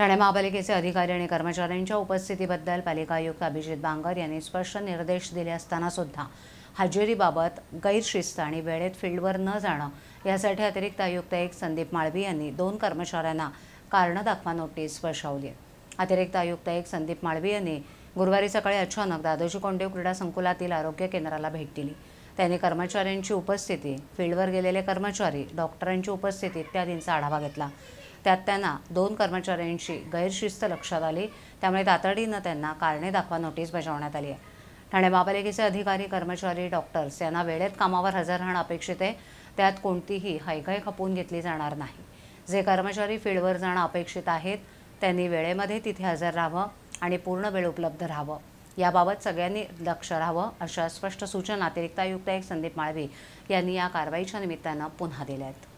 ठाणे महापालिकेचे अधिकारी आणि कर्मचाऱ्यांच्या उपस्थितीबद्दल पालिका आयुक्त अभिजित बांगर यांनी स्पष्ट निर्देश दिले असताना सुद्धा हजेरीबाबत गैरशिस्त आणि वेळेत फील्डवर न जाणं यासाठी अतिरिक्त आयुक्त एक संदीप माळवी यांनी 2 कर्मचाऱ्यांना कारण दाखवा नोटीस बजावली आहे। अतिरिक्त आयुक्त एक संदीप माळवी यांनी गुरुवारी सकाळी अचानक दादोजी कोंडदेव क्रीडा संकुलातील आरोग्य केंद्राला भेट दिली। त्यांनी कर्मचाऱ्यांची उपस्थिती, फील्डवर गेलेले कर्मचारी, डॉक्टरांची उपस्थिती इत्यादींचा आढावा घेतला। त्यात त्यांना 2 कर्मचाऱ्यांची गैरशिस्त लक्षात आली, त्यामुळे तातडीनं त्यांना कारणे दाखवा नोटीस बजावण्यात आली आहे। ठाणे महापालिकेचे अधिकारी, कर्मचारी, डॉक्टर्स यांना वेळेत कामावर हजर राहणं अपेक्षित आहे। त्यात कोणतीही हयगय खपवून घेतली जाणार नाही। जे कर्मचारी फील्डवर जाणं अपेक्षित आहेत त्यांनी वेळेमध्ये तिथे हजर राहावं आणि पूर्ण वेळ उपलब्ध राहावं। याबाबत सगळ्यांनी लक्ष राहावं अशा स्पष्ट सूचना अतिरिक्त आयुक्त एक संदीप माळवी यांनी या कारवाईच्या निमित्तानं पुन्हा दिल्या आहेत।